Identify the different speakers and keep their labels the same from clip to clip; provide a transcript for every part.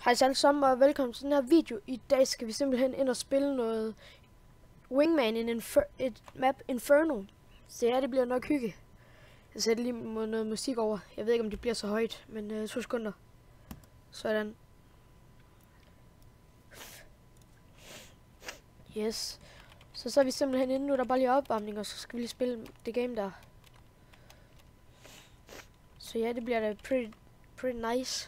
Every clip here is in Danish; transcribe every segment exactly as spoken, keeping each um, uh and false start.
Speaker 1: Hej alle sammen og velkommen til den her video. I dag skal vi simpelthen ind og spille noget Wingman in Infer et map Inferno. Så ja, det bliver nok hygge. Jeg sætter lige noget musik over. Jeg ved ikke om det bliver så højt, men uh, to sekunder. Sådan. Yes. Så så er vi simpelthen inde nu, der er bare lige opvarmning, og så skal vi lige spille det game der. Så ja, det bliver da pretty, pretty nice.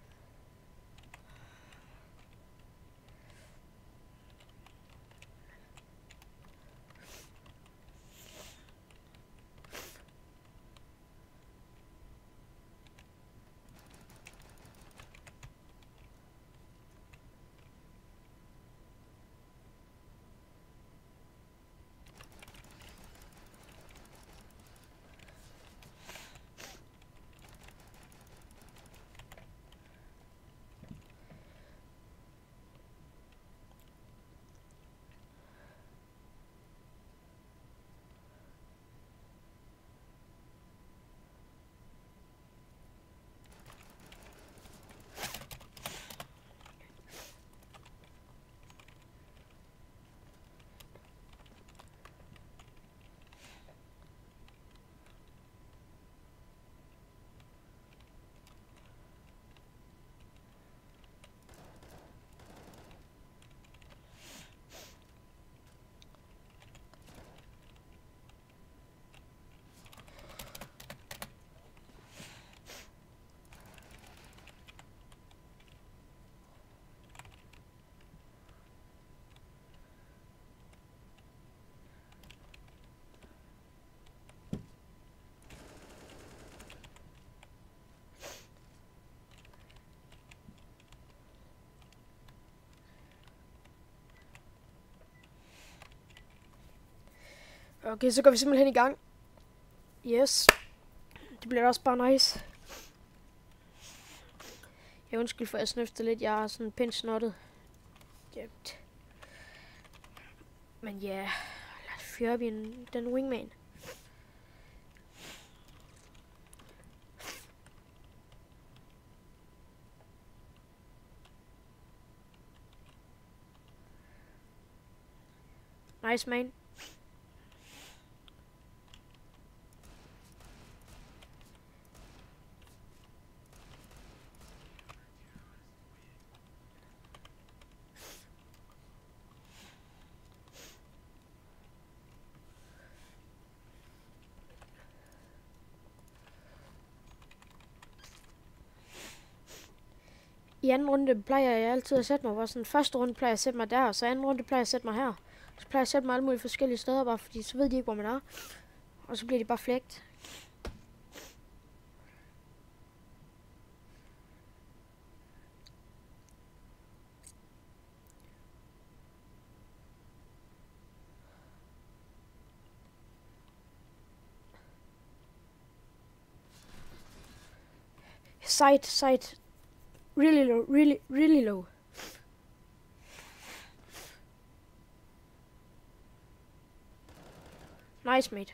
Speaker 1: Okay, så går vi simpelthen i gang. Yes. Det bliver også bare nice. Jeg undskyld for, at jeg snøfter lidt. Jeg er sådan pænt snottet. Jept. Men ja, yeah. Lad os fyre op i en, den Wingman. Nice, man. I anden runde plejer jeg altid at sætte mig, hvor sådan første runde plejer jeg at sætte mig der, og så anden runde plejer jeg at sætte mig her. Så plejer jeg at sætte mig alle mulige forskellige steder, bare fordi så ved de ikke, hvor man er. Og så bliver de bare flægt. Side, side. Really low, really, really low. Nice, mate.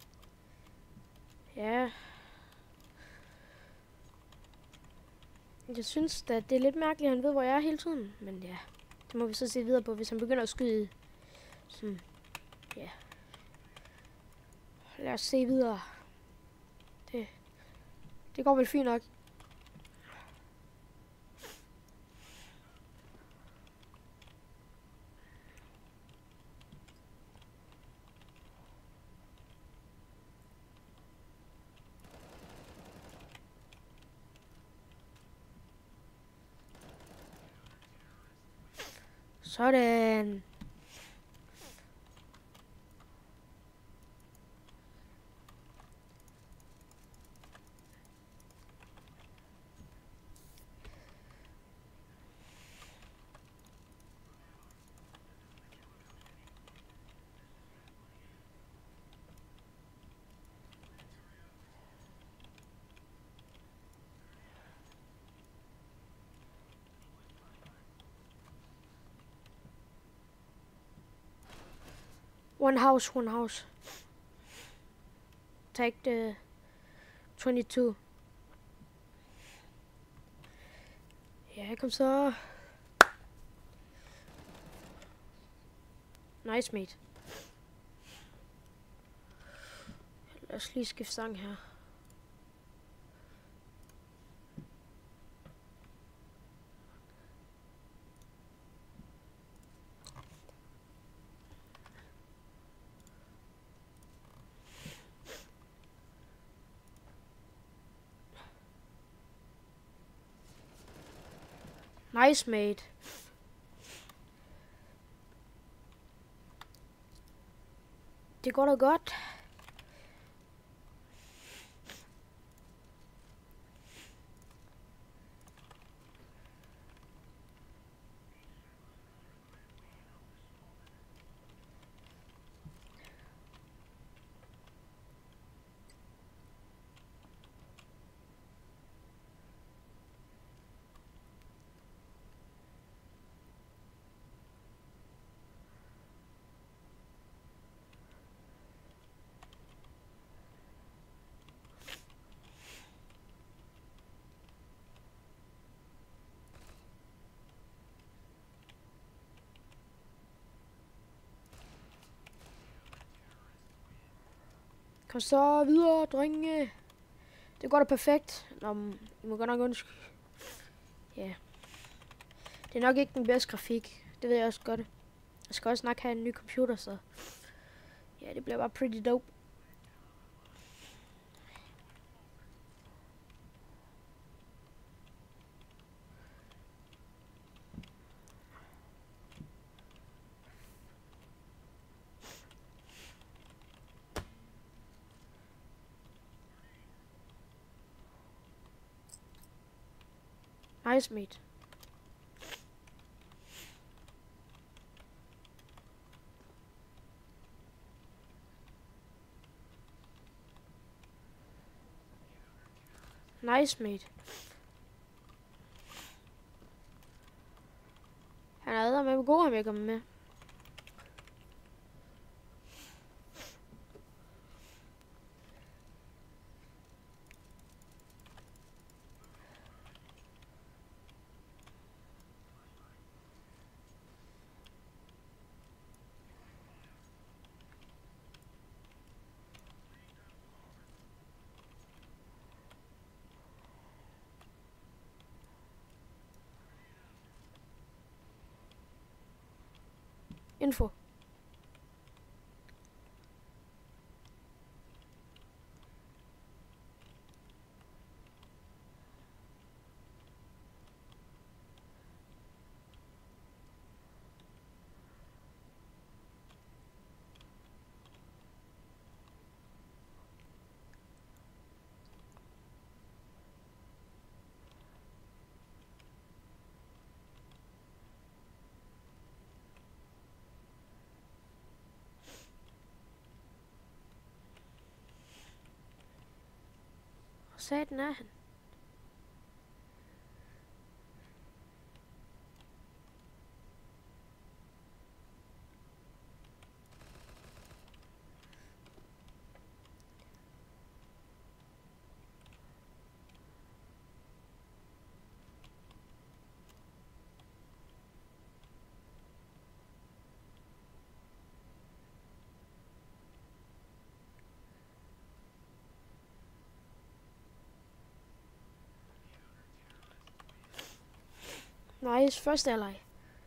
Speaker 1: Ja. Jeg synes at det er lidt mærkeligt, at han ved, hvor jeg er hele tiden. Men ja, det må vi så se videre på, hvis han begynder at skyde. Sådan, ja. Lad os se videre. Det, det går vel fint nok. Sådan. One house, one house. Take the twenty-two. Ja, kom så. Nice, mate. Lad os lige skifte sang her. Nice, mate. Det går da godt. Kom så videre, drenge. Det går da perfekt. Nå, I må godt nok undskylde. Ja. Det er nok ikke den bedste grafik. Det ved jeg også godt. Jeg skal også nok have en ny computer, så... Ja, det bliver bare pretty dope. Nice, mate. Nice, mate. Han er adder med god, ham jeg kommer med. Info. Satan er han. Nice, første halvleg.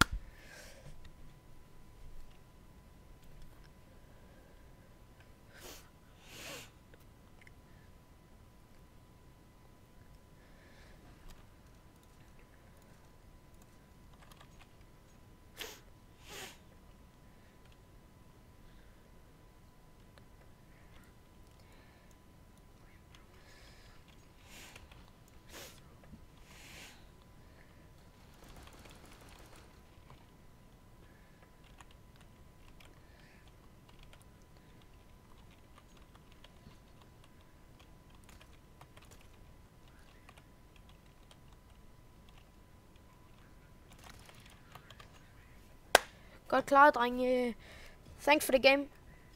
Speaker 1: Godt klaret, drenge. Thanks for the game.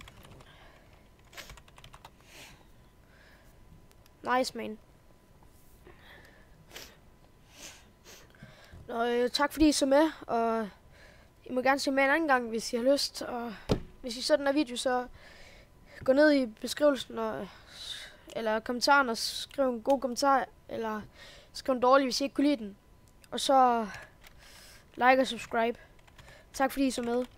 Speaker 1: Nice, man. Nå, øh, tak fordi I så med, og I må gerne se med en anden gang, hvis I har lyst. Og hvis I så den her video, så gå ned i beskrivelsen, og, eller kommentaren, og skriv en god kommentar, eller skriv en dårlig, hvis I ikke kunne lide den. Og så like og subscribe. Tak fordi I så med.